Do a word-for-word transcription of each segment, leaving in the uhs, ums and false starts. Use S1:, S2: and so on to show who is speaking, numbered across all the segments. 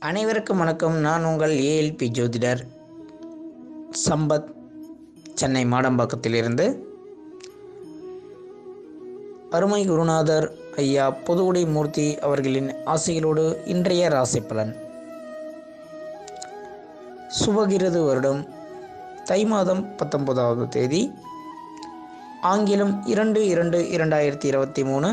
S1: அனைவருக்கும் வணக்கம். நான் உங்கள் ஏஎல்பி ஜோதிடர் சம்பத், சென்னை மாடம்பாக்கத்திலிருந்து. அருமை குருநாதர் ஐயா பொதுவுடைமூர்த்தி அவர்களின் ஆசைகளோடு இன்றைய ராசிப்பலன். சுபகிருது வருடம் தை மாதம் பத்தொன்பதாவது தேதி, ஆங்கிலம் இரண்டு இரண்டு இரண்டாயிரத்தி இருபத்தி மூணு,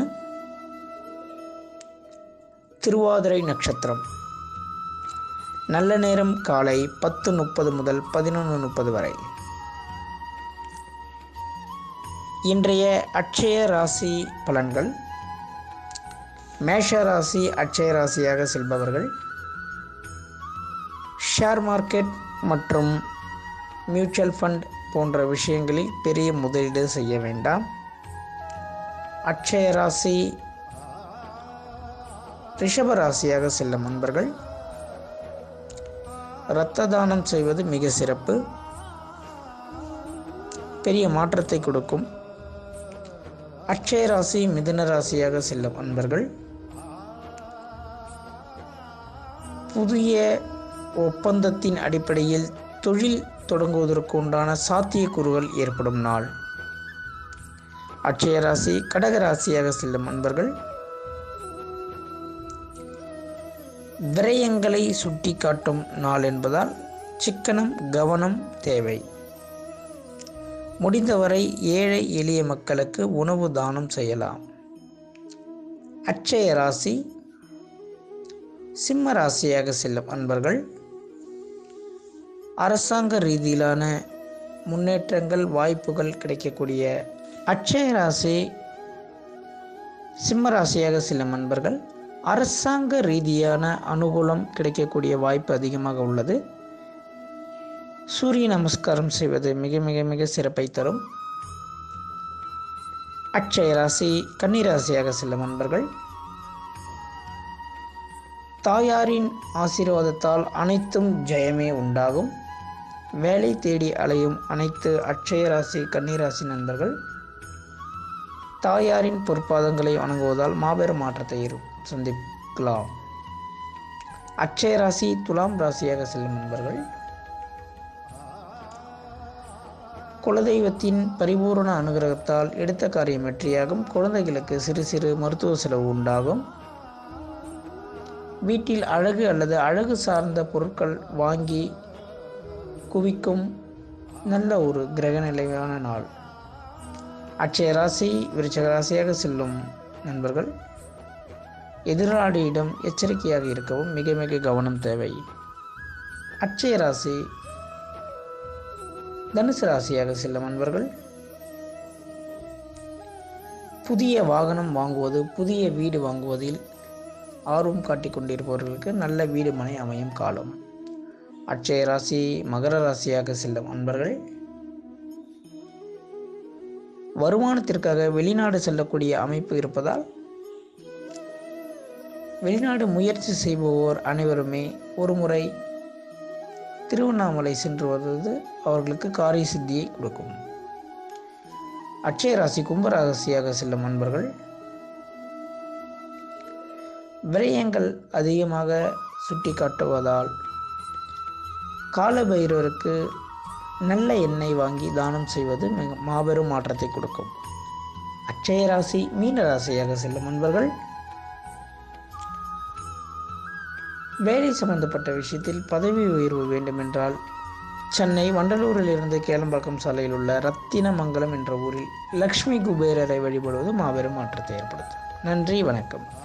S1: திருவாதிரை நட்சத்திரம். நல்ல நேரம் காலை பத்து முப்பது முதல் பதினொன்று முப்பது வரை. இன்றைய அட்சய ராசி பலன்கள். மேஷ ராசி அட்சய ராசியாக செல்பவர்கள் ஷேர் மார்க்கெட் மற்றும் மியூச்சுவல் ஃபண்ட் போன்ற விஷயங்களில் பெரிய முதலீடு செய்ய வேண்டாம். அட்சய ராசி ரிஷப ராசியாக செல்லும் நண்பர்கள் இரத்த தானம் செய்வது மிக சிறப்பு, பெரிய மாற்றத்தை கொடுக்கும். அட்சய ராசி மிதுன ராசியாக செல்லும் அன்பர்கள் புதிய ஒப்பந்தத்தின் அடிப்படையில் தொழில் தொடங்குவதற்கு உண்டான சாத்தியக்கூறுகள் ஏற்படும் நாள். அட்சய ராசி கடக ராசியாக செல்லும் அன்பர்கள் விரயங்களை சுட்டி காட்டும் நாள் என்பதால் சிக்கனம் கவனம் தேவை. முடிந்தவரை ஏழை எளிய மக்களுக்கு உணவு தானம் செய்யலாம். அட்சய ராசி சிம்ம ராசியாக செல்லும் அன்பர்கள் அரசாங்க ரீதியிலான முன்னேற்றங்கள் வாய்ப்புகள் கிடைக்கக்கூடிய. அட்சய ராசி சிம்ம ராசியாக செல்லும் அன்பர்கள் அரசாங்க ரீதியான அனுகூலம் கிடைக்கக்கூடிய வாய்ப்பு அதிகமாக உள்ளது. சூரிய நமஸ்காரம் செய்வது மிக மிக மிக சிறப்பை தரும். அட்சய ராசி கன்னி ராசியாக செல்லும் நண்பர்கள் தாயாரின் ஆசீர்வாதத்தால் அனைத்தும் ஜெயமே உண்டாகும். வேலை தேடி அலையும் அனைத்து அட்சய ராசி கன்னி ராசி நண்பர்கள் தாயாரின் பொற்பாதங்களை வணங்குவதால் மாபெரும் மாற்றத்தை சந்திக்கலாம். அட்சய ராசி துலாம் ராசியாக செல்லும் நண்பர்கள் குலதெய்வத்தின் பரிபூர்ண அனுகிரகத்தால் எடுத்த காரியம் வெற்றியாகும். குழந்தைகளுக்கு சிறு சிறு மருத்துவ செலவு உண்டாகும். வீட்டில் அழகு அல்லது அழகு சார்ந்த பொருட்கள் வாங்கி குவிக்கும் நல்ல ஒரு கிரக நிலையான நாள். அட்சய ராசி விருச்சிக ராசியாக செல்லும் நண்பர்கள் எதிராளியிடம் எச்சரிக்கையாக இருக்கவும் மிக மிக கவனம் தேவை. அட்சய ராசி தனுசு ராசியாக செல்லும் நண்பர்கள் புதிய வாகனம் வாங்குவது, புதிய வீடு வாங்குவதில் ஆர்வம் காட்டிக் கொண்டிருப்பவர்களுக்கு நல்ல வீடு மனை அமையும் காலம். அட்சய ராசி மகர ராசியாக செல்லும் நண்பர்கள் வருமானத்திற்காக வெளிநாடு செல்லக்கூடிய அமைப்பு இருப்பதால் வெளிநாடு முயற்சி செய்பவர் அனைவருமே ஒரு முறை திருவண்ணாமலை சென்று வருவது அவர்களுக்கு காரிய சித்தியை கொடுக்கும். அட்சய ராசி கும்பராசியாக செல்லும் நண்பர்கள் விரயங்கள் அதிகமாக சுட்டி காட்டுவதால் காலபைரவருக்கு நல்ல எண்ணெய் வாங்கி தானம் செய்வது மிக மாபெரும் மாற்றத்தை கொடுக்கும். அட்சய ராசி மீன ராசியாக செல்லும் நண்பர்கள் வேலை சம்பந்தப்பட்ட விஷயத்தில் பதவி உயர்வு வேண்டுமென்றால் சென்னை வண்டலூரில் இருந்து கேளம்பாக்கம் சாலையில் உள்ள ரத்தினமங்கலம் என்ற ஊரில் லக்ஷ்மி குபேரரை வழிபடுவது மாபெரும் மாற்றத்தை ஏற்படுத்தும். நன்றி, வணக்கம்.